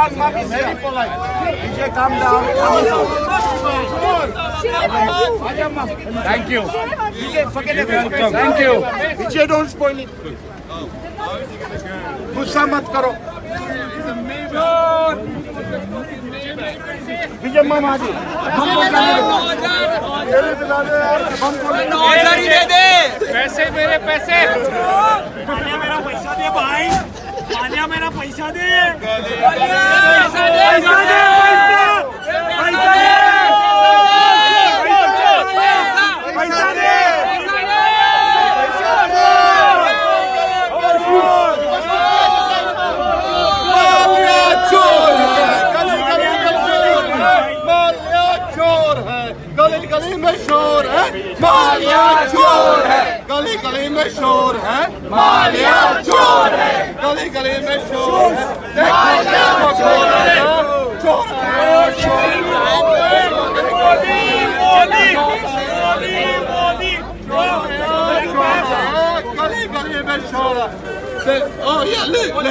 Very polite. Vijay, calm down. Thank you. Vijay, forget everything. Thank you. Vijay, don't spoil it. गुस्सा मत करो. विजय मामा जी, हमको दे दे पैसे, मेरे पैसे. माल्या मेरा पैसा दे भाई. माल्या मेरा पैसा दे. पैसा दे. गली में शोर है, माल्या चोर है. गली गली में शोर है, माल्या चोर है. गली गली में शोर है, माल्या चोर है. चोर गली गली में शोर है.